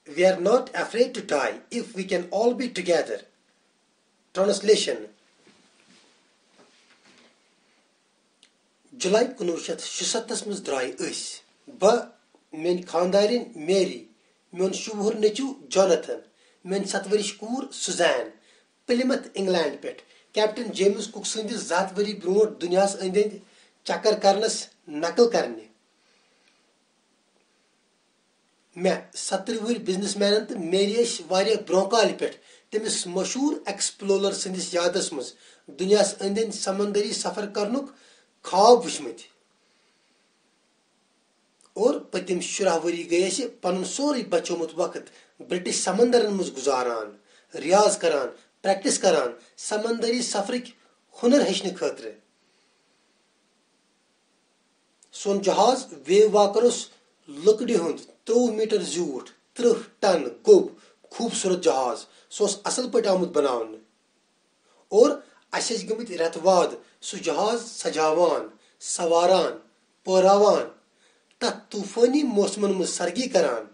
We are not afraid to die if we can all be together. Translation. July 1967 مز درائے میری خاندارین میری میون شوہر نیچو جوناتھن میری 7 ورش کور سوزین پلمتھ انگلینڈ پہ کیپٹن جیمز کک سندس 7 وری برو دنیا اند اند چکر کرنس نقل کرنے میں 17 ور بزنس مینن تو میری واریاہ برو کال پہ تمس مشہور ایکسپلورر سندس یادس مز دنیا اند اند سمندری سفر کرنک خواب وچمت اور پتم 10 وری گئی پن سوری بچومت وقت برٹش سمندرن مز گزاران ریاض کران پریکٹس کران سمندری سفرک ہنر ہچن خاطر سون جہاز ویو واکر لکڑ ہند 30 میٹر زیوٹ 30 ٹن گوب خوبصورت جہاز سہ اصل پہ آمت بناون اور اس گمت رت واد سہ جہاز سجاوان سواران پوراوان تک طوفانی موسمن مز سرگی کران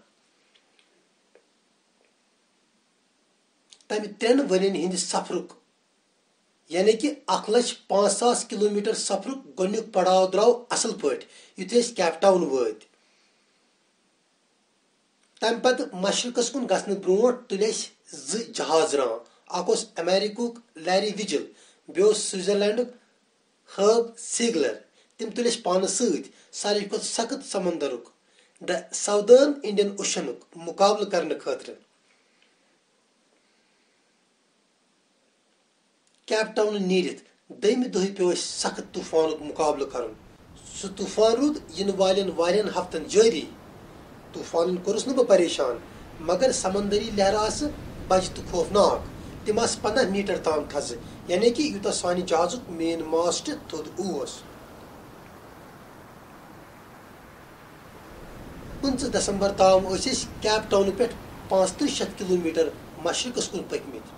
تمہ 3 ورین ہند سفرک یعنی کہ 1,05,000 کلومیٹر سفرک گۄڈنیُک پڑاؤ درٛاو اصل پٲٹھۍ یُتھُے أسۍ کیپ ٹاؤن وٲتۍ تمہ پتہٕ مشرقس کُن گژھنہٕ برونٛٹھ تُلۍ اَسہِ 2 جہاز ران اکھ اوس امیرکہُک لیری وِجل بیٚیہِ اوس سوئٹزرلینڈُک ہرب سیگلر تِم تُلۍ اَسہِ پانس سۭتۍ ساروی کھۄتہٕ سخت سمندرُک د ساودٲرن انڈین اوشنُک مقابلہٕ کرنہٕ خٲطرٕ کیپ ٹاؤن نیرتھ دٔیمہِ دۄہہِ پیوٚو اَسہِ سخت طوفانُک مقابلہٕ کرُن سُہ طوفان روٗد یِنہٕ والٮ۪ن واریاہن ہفتن جٲری طوفانن کوٚرُس نہٕ بہٕ پریشان مگر سمندری لہرٕ آسہٕ بجہِ تہٕ خوفناک تِم آسہٕ 15 میٹر تام تھزٕ یعنی کہ یوٗتاہ سانہِ جہازُک مین ماسٹ تھوٚد اوس 15 دسمبر تام ٲسۍ أسۍ کیپ ٹاونہٕ پٮ۪ٹھ 3500 کلومیٹر مشرقس کُن پٔکمٕتۍ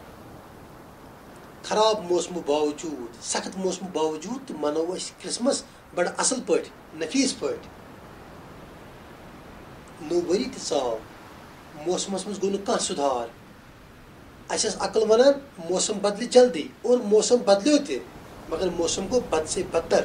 خراب موسمہٕ باوجوٗد سخت موسمہٕ باوجوٗد تہِ منوو أسۍ کرسمس بڑٕ اصل پٲٹھۍ نفیٖس پٲٹھۍ نوٚو ؤری تہِ ژاو موسمس منٛز گوٚو نہٕ کانٛہہ سُدھار اسہِ ٲس عقل ونان موسم بدلہِ جلدی اور موسم بدلیو تہِ مگر موسم گوٚو بد سے بدتر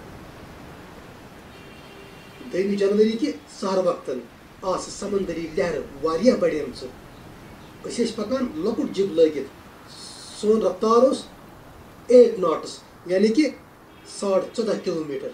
2 جنوری کہِ سہر وقتن آسہٕ سمندری لہرٕ واریاہ بڑیمژٕ أسۍ ٲسۍ پکان لۄکُٹ جِب لٲگِتھ سون رفتار اوس 8 ناٹس یعنی کہ 14.5 کلومیٹر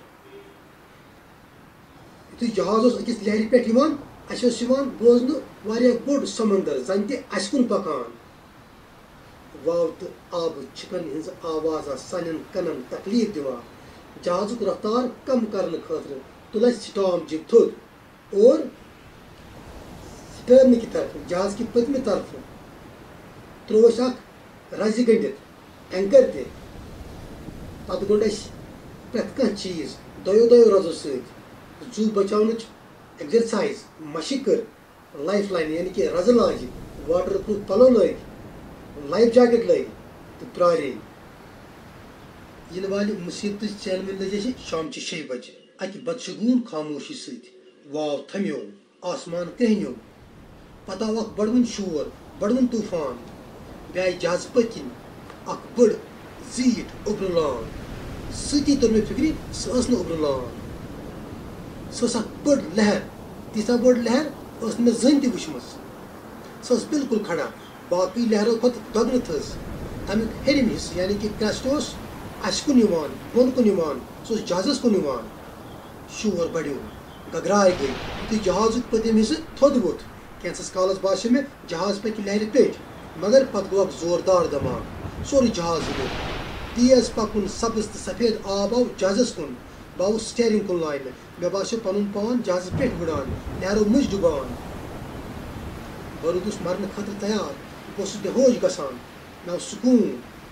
یُتھُے جہاز اوس أکِس لہرِ پٮ۪ٹھ یِوان اَسہِ اوس یِوان بوزنہٕ واریاہ بوٚڑ سمندر زن تہِ اَسہِ کُن پکان واو تہٕ آبہٕ چھِکن ہٕنٛز آواز آسہٕ سانٮ۪ن کنن تکلیف دِوان جہازُک رفتار کم کرنہٕ خٲطرٕ تُل اَسہِ سٹام جِب تھوٚد اور سٹرنہٕ کہِ طرفہٕ جہاز کہِ پٔتمہِ طرفہٕ ترٛوو اَسہِ اکھ رزِ گٔنڈِتھ اینکر تہِ پتہٕ گوٚنڈ اَسہِ پرٛٮ۪تھ کانٛہہ چیٖز دۄیو رزو سۭتۍ زُو بچاونٕچ ایگزرسائز مشق کٔر لایف لائن یعنی کہ رزٕ لاجہِ واٹر پروٗف پلو لٲگۍ لایف جاکٹ لٲگۍ تہٕ پرٛارے یِنہٕ والہِ مُصیبتٕچ ژینہٕ مےٚ لٔج اَسہِ شامچہِ 6 بجہِ اکہِ بدشگوٗن خاموشی سۭتۍ واو تھمیو آسمان کرٛہنیو پتہٕ آو اکھ بڑوُن شور بڑوُن طوفان بیٚیہِ آیہِ جہازٕ پٔتۍ کِنۍ اکھ بٔڑ زیٖٹھ اوٚبرٕ لان سۭتی توٚر مےٚ فِکرِ سۄ ٲس نہٕ اوٚبرٕ لان سۄ ٲس اکھ بٔڑ لہر تیٖژاہ بٔڑ لہر ٲس نہٕ مےٚ زٕہٕنۍ تہِ وٕچھمٕژ سۄ ٲس بالکل کھڑا باقٕے لہرو کھۄتہٕ دۄگنہٕ تھٔز تمیُک ہیٚرِم حصہٕ یعنی کہ کرٛسٹ اوس اَسہِ کُن یِوان بۄن کُن یِوان سُہ اوس جہازس کُن یِوان شور بڑیو گگراے گٔے یُتھُے جہازُک پٔتِم حصہٕ تھوٚد ووٚتھ کینٛژس کالس باسیو مےٚ جہاز پکہِ لہرِ پیٚٹھۍ مگر پتہٕ گوٚو اکھ زوردار دھماکہٕ سورُے جہاز ہِلیو تیز پکُن سبز تہٕ سفید آب آو جہازس کُن بہٕ آوُس سٹیرنگ کُن لاینہٕ مےٚ باسیو پنُن پان جہازس پٮ۪ٹھ وٕڑان لہرو مٔنٛزۍ ڈُبان بہٕ روٗدُس مرنہٕ خٲطرٕ تیار بہٕ اوسُس بے ہوش گژھان مےٚ آو سکوٗن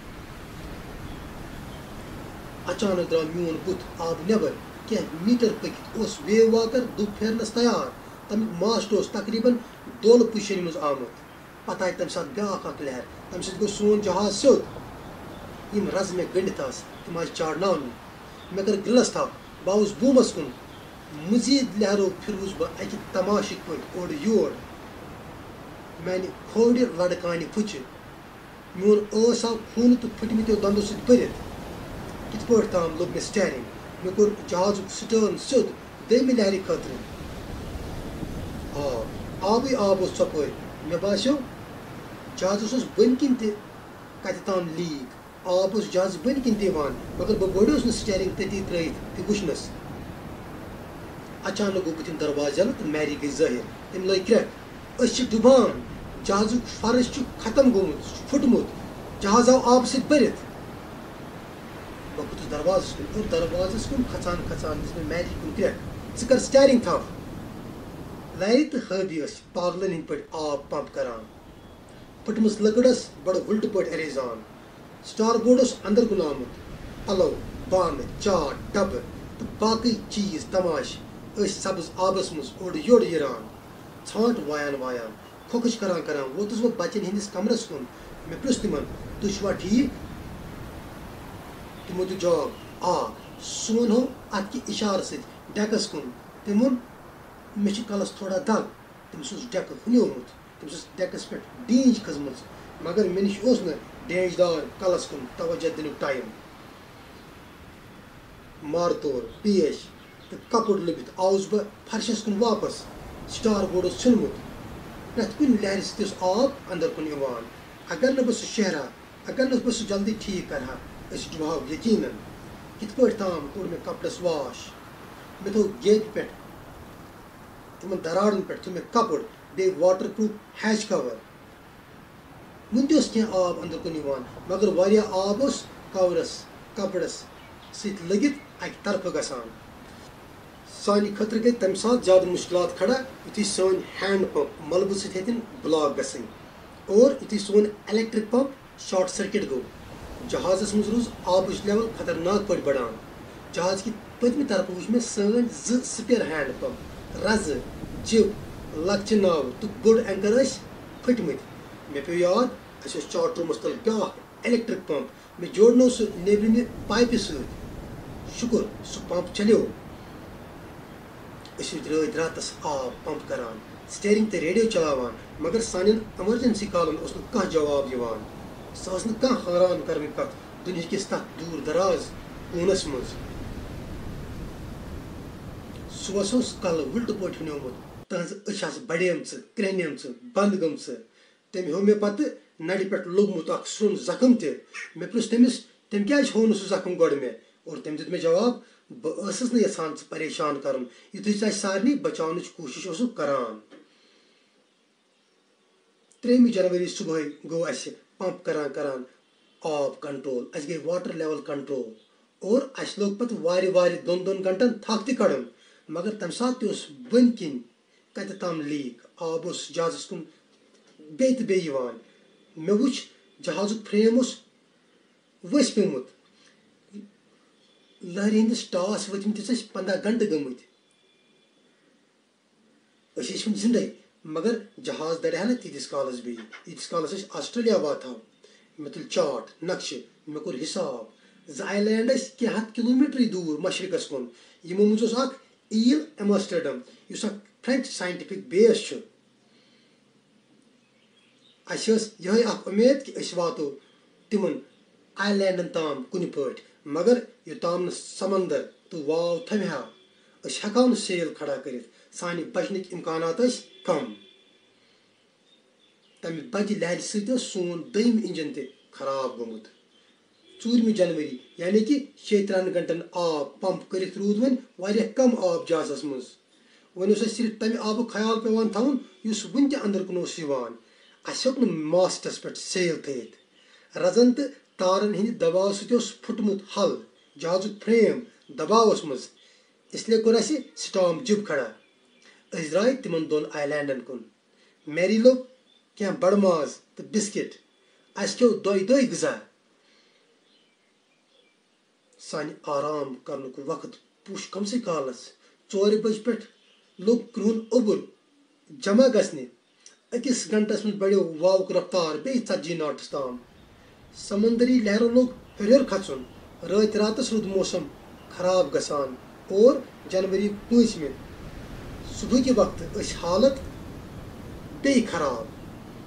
اچانک درٛاو میون بُتھ آبہٕ نٮ۪بر کینٛہہ میٖٹر پٔکِتھ اوس ویو واکر دُب پھیرنس تیار تمیُک ماسٹ اوس تقریٖبن دولہٕ پُشٲنۍ منٛز آمُت پتہٕ آیہِ تمہِ ساتہٕ بیٛاکھ اکھ لہر تمہِ سۭتۍ گوٚو سون جہاز سیوٚد یِم رزٕ مےٚ گٔنڈِتھ آسہٕ تِم آسہٕ چاڑناونہِ مےٚ کٔر گِلس تھپھ بہٕ آوُس بوٗمس کُن مزیٖد لہرو پھِروُس بہٕ اکہِ تماشٕکۍ پٲٹھۍ اورٕ یور میانہِ کھوڑِ لڑکانہِ پھٕچہِ میون ٲس آو خوٗنہٕ تہٕ پھٕٹمٕتیو دنٛدو سۭتۍ بٔرِتھ کِتھ پٲٹھۍ تام لوٚگ مےٚ سٹیرنگ مےٚ کوٚر جہازُک سٹٲرن سیوٚد دوٚیمہِ لہرِ خٲطرٕ آبٕے آب اوس ژۄپٲرۍ مےٚ باسیو جہازس اوس بٔنۍ کِنۍ تہِ کتہِ تام لیٖک آب اوس جہازس بٔنۍ کِنۍ تہِ یِوان مگر بہٕ بوٚڑیوس نہٕ سٹیرنگ تٔتی ترٲیِتھ تہِ وٕچھنس اچانک گوٚو بٕتھِم دروازٕ یلہٕ تہٕ میری گٔے ظٲہِر تٔمۍ لٲگۍ کرٛٮ۪کھ أسۍ چھِ ڈُبان جہازُک فرٕش چھُ ختم گوٚمُت سُہ چھُ پھُٹمُت جہاز آو آبہٕ سۭتۍ بٔرِتھ بہٕ کھوٚتُس دروازس کُن اور دروازس کُن کھژان کھژان دِژ مےٚ میری کُن کرٛٮ۪کھ ژٕ کر سٹیرنگ تھاو لارِ تہٕ ہٲبی ٲسۍ پاگلن ہٕنٛدۍ پٲٹھۍ آب پمپ کران پھٕٹمٕژ لٔکٕر ٲس بڑٕ وٕلٹہٕ پٲٹھۍ اریزان سٹار بورڈ اوس اندر کُن آمُت پلو بانہٕ چاٹ ڈبہٕ تہٕ باقٕے چیٖز تماشہٕ ٲسۍ سبٕز آبس منٛز اورٕ یورٕ یِران ژھانٛٹھ وایان وایان کھوکھٕج کران کران ووتُس بہٕ بچن ہٕنٛدِس کمرس کُن مےٚ پرٛژھ تِمن تُہۍ چھُوا ٹھیٖک تِمو دیُت جواب سُہ وونہو اتھ کہِ اِشارٕ سۭتۍ ڈیکس کُن تٔمۍ ووٚن مےٚ چھِ کلس تھوڑا دگ تٔمِس اوس ڈیکہٕ ہُنیومُت تٔمِس ٲس ڈیکس پٮ۪ٹھ ڈیٖنج کھٔژمٕژ مگر مےٚ نِش اوس نہٕ ڈیٚنٛج دار کلس کُن توجہ دِنُک ٹایم مارتور پیش تہٕ کپُر لٔبِتھ آوُس بہٕ فرشس کُن واپس سٹار بورڈ اوس ژھیوٚنمُت پرٛٮ۪تھ کُنہِ لہرِ سۭتۍ اوس آب اندر کُن یِوان اگر نہٕ بہٕ سُہ شیرہا اگر نہٕ بہٕ سُہ جلدی ٹھیٖک کرہا أسۍ ڈُبہاو یقیٖنن کِتھ پٲٹھۍ تام کوٚر مےٚ کپرس واش مےٚ تھوٚو گیٹہِ پٮ۪ٹھ تِمن دراڑن پٮ۪ٹھ تھوٚو مےٚ کپُر بیٚیہِ واٹر پروٗف ہیچ کور وُنہِ تہِ اوس کینٛہہ آب اندر کُن یِوان مگر واریاہ آب اوس کورس کپرس سۭتۍ لٔگِتھ اکہِ طرفہٕ گژھان سانہِ خٲطرٕ گٔے تمہِ ساتہٕ زیادٕ مُشکلات کھڑا یُتھُے سٲنۍ ہینڈ پمپ ملبہٕ سۭتۍ ہیٚتِن بلاک گژھٕنۍ اور یُتھُے سون الیکٹرک پمپ شاٹ سٔرکِٹ گوٚو جہازس منٛز روٗز آبٕچ لیول خطرناک پٲٹھۍ بڑان جہاز کہِ پٔتمہِ طرفہٕ وٕچھ مےٚ سٲنۍ 2 سپیر ہینڈ پمپ رزٕ جِب لۄکچہِ ناوٕ تہٕ بوٚڑ اینکر ٲسۍ پھٔٹمٕتۍ مےٚ پیوٚو یاد اَسہِ اوس چاٹ روٗمس تل بیٛاکھ الیکٹرک پمپ مےٚ جوڑنو سُہ نیبرِمہِ پایپہِ سۭتۍ شُکُر سُہ پمپ چلیو أسۍ ٲسۍ رٲتۍ راتس آب پمپ کران سٹیرنگ تہٕ ریڈیو چلاوان مگر سانٮ۪ن ایمرجنسی کالن اوس نہٕ کانٛہہ جواب یِوان سۄ ٲس نہٕ کانٛہہ حٲران کرنٕچ کتھ دُنہِکِس تتھ دوٗر دراز کوٗنس منٛز صُبحس اوس کلہٕ وٕلٹہٕ پٲٹھۍ ہُنیومُت تہنٛزٕ أچھ آسہٕ بڑیمژٕ کرٛہنیمژٕ بنٛد گٔمژٕ تٔمۍ ہیوٚو مےٚ پتہٕ نرِ پٮ۪ٹھ لوٚگمُت اکھ سرٛون زخم تہِ مےٚ پرٛژھ تٔمِس تٔمۍ کیٛازِ ہوو نہٕ سُہ زخم گۄڈٕ مےٚ اور تٔمۍ دیُت مےٚ جواب بہٕ ٲسٕس نہٕ یژھان ژٕ پریشان کرُن یُتھُے ژٕ اَسہِ سارنٕے بچاونٕچ کوٗشش اوسُکھ کران 3 جنوری صبحٲے گوٚو اَسہِ پمپ کران کران آب کنٹرول اَسہِ گٔے واٹر لیول کنٹرول اور اَسہِ لوٚگ پتہٕ وارِ 2 گنٹن تھکھ تہِ کڑُن مگر تمہِ ساتہٕ تہِ اوس بٔنۍ کِنۍ کتہِ تام لیٖک آب اوس جہازس کُن بیٚیہِ تہٕ بیٚیہِ یِوان مےٚ وُچھ جہازُک فریم اوس ؤسۍ پیوٚمُت لہرِ ہٕنٛدِس ٹاس ؤتھمٕتِس ٲسۍ 15 گنٹہٕ گٔمٕتۍ أسۍ ٲسۍ وُنہِ زِندے مگر جہاز دَرِہا نہٕ تیٖتِس کالس بیٚیہِ ییٖتِس کالس أسۍ آسٹریلیا واتہاو مےٚ تُل چاٹ نقشہٕ مےٚ کوٚر حِساب 2 آیلینڈ ٲسۍ کینٛہہ ہتھ کِلوٗمیٖٹرٕے دوٗر مشرقس کُن یِمو منٛز اوس اکھ ایٖل ایمسٹرڈم یُس اکھ فرینچ ساینٹفک بیس چھُ اَسہِ ٲس یِہے اکھ اُمید کہِ أسۍ واتو تِمن آیلینڈن تام کُنہِ پٲٹھۍ مگر یوٚتام نہٕ سمندر تہٕ واو تھمہِ ہا أسۍ ہٮ۪کہو نہٕ سیل کھڑا کٔرِتھ سانہِ بچنٕکۍ اِمکانات ٲسۍ کم تمہِ بجہِ لہرِ سۭتۍ اوس سون دوٚیِم اِنجن تہِ خراب گوٚمُت 4 جنوری یعنی کہِ 36 گنٹن آب پمپ کٔرِتھ روٗد وۄنۍ واریاہ کم آب جہازس منٛز وۄنۍ اوس اَسہِ صرف تمہِ آبُک خیال پیوان تھاوُن یُس وُنہِ تہِ اندر کُن اوس یِوان اَسہِ ہیوٚک نہٕ ماسٹس پٮ۪ٹھ سیل تھٲیِتھ رزن تہٕ تارن ہٕنٛدِ دباو سۭتۍ اوس پھُٹمُت حل جہازُک فریم دباوس منٛز اسلیے کوٚر اَسہِ سٹام جِب کھڑا أسۍ درٛاے تِمن 2 آیلینڈن کُن میری لوٚگ کینٛہہ بڑٕ ماز تہٕ بِسکِٹ اَسہِ کھیوٚو دۄیہِ غذا سانہِ آرام کرنُک وقت پوٗش کمسٕے کالس 4 بجہِ پٮ۪ٹھ لوٚگ کرٛہُن اوٚبُر جمع گژھنہِ 1 گنٹس منٛز بڑیو واوُک رفتار بیٚیہِ 40 ناٹس تام سمندری لہرو لوٚگ ہیوٚر کھژُن رٲتۍ راتس روٗد موسم خراب گژھان اور جنوری 5 صبحٕکہِ وقتہٕ ٲسۍ حالت بیٚیہِ خراب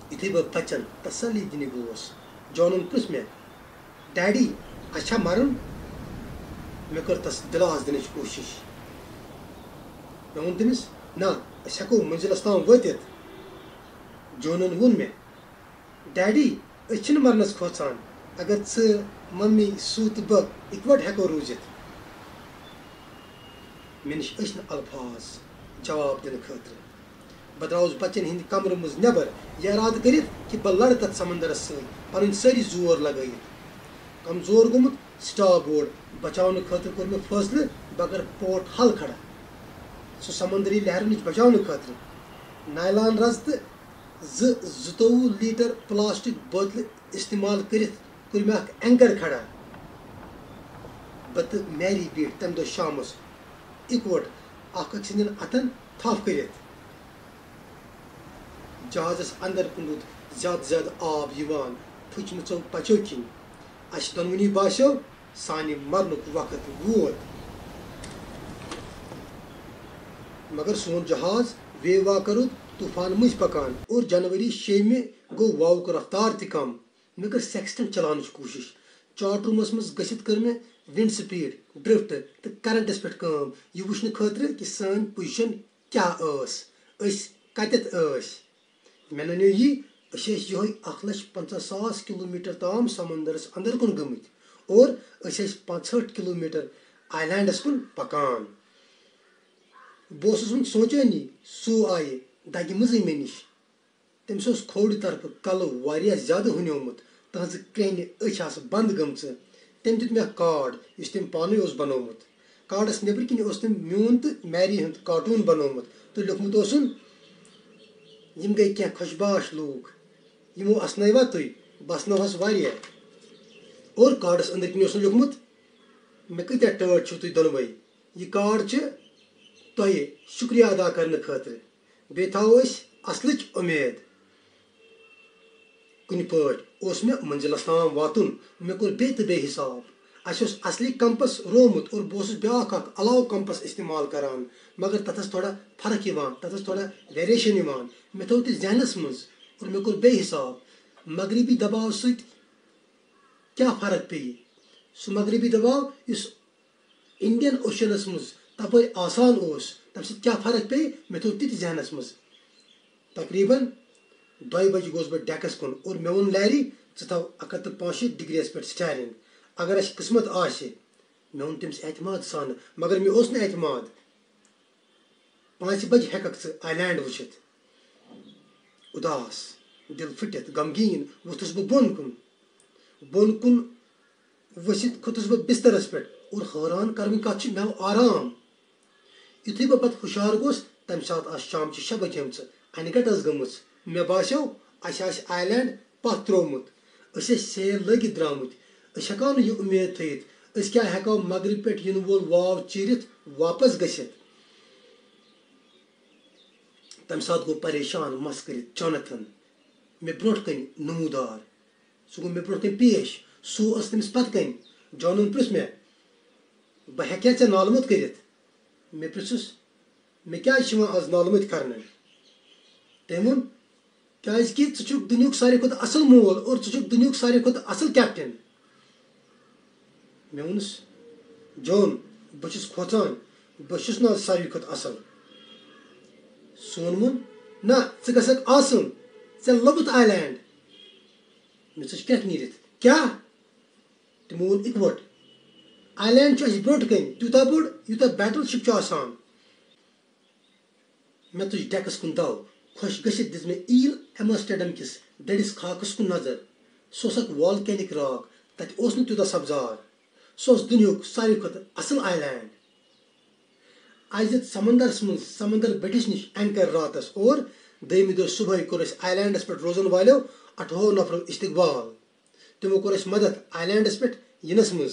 یُتھُے بہٕ بَچَن تسلی دِنہِ گوس جانُن پرٛژھ مےٚ ڈیڈی اَسہِ چھا مَرُن مےٚ کٔر تَس دِلاس دِنٕچ کوٗشِش مےٚ ووٚن تٔمِس نہ أسۍ ہٮ۪کو مٔنزِلَس تام وٲتِتھ جونَن ووٚن مےٚ ڈیڈی أسۍ چھِنہٕ مَرنَس کھوژان اگر ژٕ مٔمی سُہ تہٕ بہٕ اِکوَٹہٕ ہٮ۪کو روٗزِتھ مےٚ نِش ٲسۍ نہٕ الفاظ جواب دِنہٕ خٲطرٕ بہٕ درٛاوُس بَچَن ہِنٛدِ کَمرٕ منٛز نٮ۪بر یہِ اِرادٕ کٔرِتھ کہِ بہٕ لَڑٕ تَتھ سمندرَس سۭتۍ پَنٕنۍ سٲری زور لگٲیِتھ کمزور گوٚمُت سٹاپ بورڈ بچاونہٕ خٲطرٕ کوٚر مےٚ فٲصلہٕ بہٕ کَرٕ پورٹ حل کھڑا سُہ سمندری لہرٕ نِش بچاونہٕ خٲطرٕ نایلان رَز تہٕ 22 لیٖٹر پلاسٹِک بٲتلہِ استعمال کٔرِتھ کوٚر مےٚ اکھ اینکر کھڑا بہٕ تہٕ میری بیٖٹھۍ تَمہِ دۄہ شامَس اِکوَٹہٕ اکھ أکۍ سٕنٛدٮ۪ن اَتھن تھپھ کٔرِتھ جہازَس اندر کُن روٗد زیادٕ زیادٕ آب یِوان پھٕچمٕژو پچو کِنۍ اَسہِ دۄنوٕنی باسیٚو سانہِ مرنُک وقت ووت مگر سون جہاز ویوا روٗد طوٗفان مٔنٛزۍ پکان اور جنؤری 6 گوٚو واوُک رفتار تہِ کم مےٚ کٔر سیکسٹنٹ چلاونٕچ کوٗشِش چاٹ روٗمَس منٛز گٔژھِتھ کٔر مےٚ وِنڈ سپیٖڈ ڈرفٹ تہٕ کرنٹس پٮ۪ٹھ کٲم یہِ وٕچھنہٕ خٲطرٕ کہِ سٲنۍ پُزِشن کیٛاہ ٲس أسۍ کتٮ۪تھ ٲسۍ مےٚ نَنیو یہِ أسۍ ٲسۍ یِہوے 1,50,000 کِلوٗمیٖٹر تام سمندرس اندر کُن گٔمٕتۍ اور أسۍ ٲسۍ 65 کِلوٗمیٖٹر آیلینڈس کُن پکان بہٕ اوسُس وُنہِ سونٛچٲنی سُہ آیہِ دگہِ منٛزٕے مےٚ نِش تٔمِس اوس کھوورِ طرفہٕ کلہٕ واریاہ زیادٕ ہُنیومُت تٕہنٛزٕ کرٛیٚہنہِ أچھ آسہٕ بنٛد گٔمژٕ تٔمۍ دیُت مےٚ کارڈ یُس تٔمۍ پانے اوس بنومُت کارڈس نیٚبرٕ کِنۍ اوس تٔمۍ میون تہٕ میری ہُنٛد کارٹوٗن بنومُت تہٕ لیوکھمُت اوسُن یِم گٔے کینٛہہ خۄشباش لوٗکھ یِمو اسنٲیوا تُہۍ بہٕ اسنٲوہس واریاہ اور کارڈس أنٛدرۍ کِنۍ اوسُن لیوکھمُت مےٚ کۭتیاہ ٹٲٹھ چھِو تُہۍ دۄنوَے یہِ کارڈ چھِ تۄہہِ شُکریہ ادا کرنہٕ خٲطرٕ بیٚیہِ تھاوو أسۍ اصلٕچ اُمید کُنہِ پٲٹھۍ اوس مےٚ مٔنزِلس تام واتُن مےٚ کوٚر بیٚیہِ تہٕ بیٚیہِ حِساب اَسہِ اوس اصلی کمپس روومُت اور بہٕ اوسُس بیٛاکھ اکھ علاوٕ کمپس استعمال کران مگر تتھ ٲس تھوڑا فرق یِوان تتھ ٲس تھوڑا ویریشن یِوان مےٚ تھوو تہِ ذہنس منٛز اور مےٚ کوٚر بیٚیہِ حِساب مغربی دباو سۭتۍ کیٛاہ فرق پیٚیہِ سُہ مغربی دباو یُس انڈین اوشنس منٛز تپٲرۍ آسان اوس تمہِ سۭتۍ کیٛاہ فرق پیٚیہِ مےٚ تھوو تہِ تہِ ذہنس منٛز تقریٖبن 2 بجہِ گوس بہٕ ڈیکس کُن اور مےٚ ووٚن لیری ژٕ تھاو 165 ڈگری یس پٮ۪ٹھ سٹیرنگ اگر اَسہِ قٕسمت آسہِ مےٚ ووٚن تٔمِس اعتماد سان مگر مےٚ اوس نہٕ اعتماد 5 بجہِ ہٮ۪ککھ ژٕ آیلینڈ وٕچھِتھ اُداس دِل پھٕٹِتھ غمگیٖن ووٚتھُس بہٕ بۄن کُن ؤسِتھ کھوٚتُس بہٕ بسترس پٮ۪ٹھ اور حٲران کروٕنۍ کتھ چھِ مےٚ آو آرام یُتھُے بہٕ پتہٕ ہُشار گوس تمہِ ساتہٕ آسہٕ شامچہِ 6 بجیمژٕ انہِ گٹ ٲس گٔمٕژ مےٚ باسیٚو اَسہِ آسہِ آیلینڈ پتھ تروومُت أسۍ ٲسۍ سیل لٲگِتھ درٛامٕتۍ أسۍ ہٮ۪کو نہٕ یہِ اُمید تھٲیِتھ أسۍ کیٛاہ ہٮ۪کو مغرب پٮ۪ٹھ یِنہٕ وول واو چیٖرِتھ واپس گٔژھِتھ تمہِ ساتہٕ گوٚو پریشان مس کٔرِتھ جانتھن مےٚ برونٛٹھ کنہِ نموٗدار سُہ گوٚو مےٚ برونٛٹھ کنہِ پیش سُہ ٲس تٔمِس پتہٕ کنہِ جانُن پرٛژھ مےٚ بہٕ ہٮ۪کیا ژےٚ نالہٕ کٔرِتھ مےٚ پرٛژھُس مےٚ کیٛازِ چھِ یِوان آز نالہٕ کرنہٕ تٔمۍ ووٚن کیٛازِ کہِ ژٕ چھُکھ دُنیہُک ساروی کھۄتہٕ اصل مول اور ژٕ چھُکھ دُنیہُک ساروی کھۄتہٕ اصل کیپٹن مےٚ ووٚنُس جون بہٕ چھُس کھوژان بہٕ چھُس نہٕ آز ساروی کھۄتہٕ اصل سُہ ووٚنمُن نہ ژٕ گژھکھ آسُن ژےٚ لوٚبُتھ آیلینڈ مےٚ ژٕج کرٛٮ۪کھ نیٖرِتھ کیٛاہ تِمو ووٚن اِکوٹہٕ آیلینڈ چھُ اَسہِ برونٛٹھ کنہِ تیوٗتاہ بوٚڑ یوٗتاہ بیٹل شِپ چھُ آسان مےٚ تُج ڈیکس کُن دو خۄش گٔژھِتھ دِژ مےٚ ایل ایمسٹرڈم کِس دٔرِس خاکس کُن نظر سُہ اوس اکھ والکینِک راک تتہِ اوس نہٕ تیوٗتاہ سبزار سُہ اوس دُنیہُک ساروی کھۄتہٕ اصل آیلینڈ اَسہِ دِژ سمندرس منٛز سمندر بٔٹھِس نِش اینکر راتس اور دوٚیمہِ دۄہ صبحٲے کوٚر اَسہِ آیلینڈس پٮ۪ٹھ روزن والیو 18 نفرو استقبال تِمو کوٚر اَسہِ مدد آیلینڈس پٮ۪ٹھ یِنس منٛز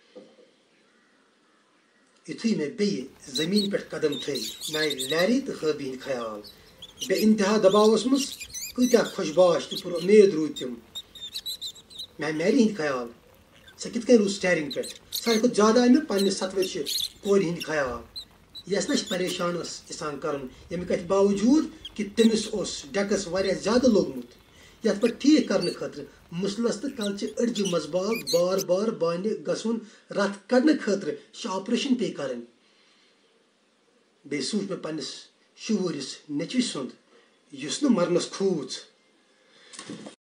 یُتھُے مےٚ بیٚیہِ زٔمیٖن پٮ۪ٹھ قدم تھٲے مےٚ آیہِ لیری تہٕ حٲبی ہٕنٛدۍ خیال بے انتہا دباوس منٛز کۭتیاہ خۄشباش تہٕ پُر اُمید روٗدۍ تِم مےٚ آیہِ میری ہٕنٛدۍ خیال ژےٚ کِتھ کٔنۍ روٗز سٹیرنگ پٮ۪ٹھ ساروی کھۄتہٕ زیادٕ آیہِ مےٚ پننہِ ستوٕرشہِ کورِ ہٕنٛدۍ خیال یۄس نہ اَسہِ پریشان ٲس یژھان کرُن ییٚمہِ کتھِ باوجوٗد کہِ تٔمِس اوس ڈیکس واریاہ زیادٕ لوٚگمُت یتھ پہ ٹھیک کرنے خاطر مسلس تو کلچہ اڑجہ مزباگ بار بار بانہ گھن رت کڑنے خاطر آپریشن پی کریں بی سوچ مے پنس شورس نیچوی سند یس نہ مرنس کھوژ